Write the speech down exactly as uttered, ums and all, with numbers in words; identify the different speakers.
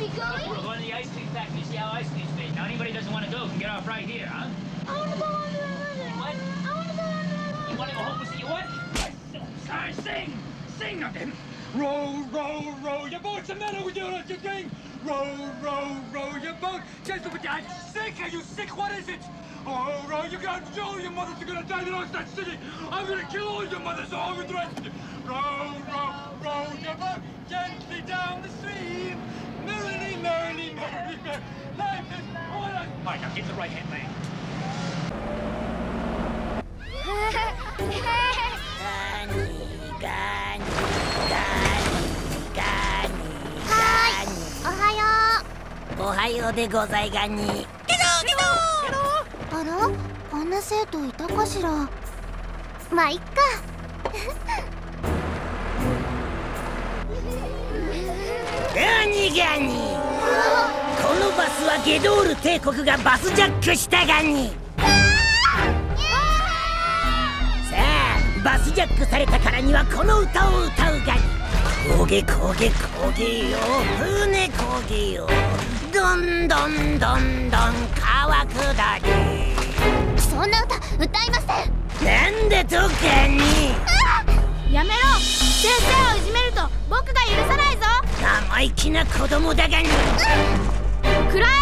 Speaker 1: going?
Speaker 2: We're going to the ice cream factory to see how ice cream's made. Now, anybody doesn't want to go can get off right here, huh?
Speaker 1: I want to go on the
Speaker 2: What?
Speaker 1: I want to go on the
Speaker 2: You want to go home with you? What? Sorry, sing! Sing nothing!
Speaker 3: Row, row, row your boat. What's the matter with you? Don't you think? Row, row, row your boat. Just look at that. Sick? Are you sick? What is it? Oh, row, you got all your mothers are gonna die. They don't start singing. I'm gonna kill all your mothers all with the rest of you. Row, row, row your boat gently down the stream. Merrily, merrily, merrily, merrily. Life is all right. All right, now get the right hand, man.
Speaker 4: おはようでございがに。けどけど。
Speaker 1: あら、あんな生徒いたかしら。まあいっか。
Speaker 4: ガニガニ。このバスはゲドール帝国がバスジャックしたがに。さあ、バスジャックされたからにはこの歌を歌うがに。焦げ焦げ焦げよ、船焦げよ。どんどんどんどん川下り。
Speaker 1: そんな歌歌いません。
Speaker 4: なんだとかに。
Speaker 5: やめろ。先生をいじめると僕が許さないぞ。
Speaker 4: 生意気な子供だがに。
Speaker 5: くらえ。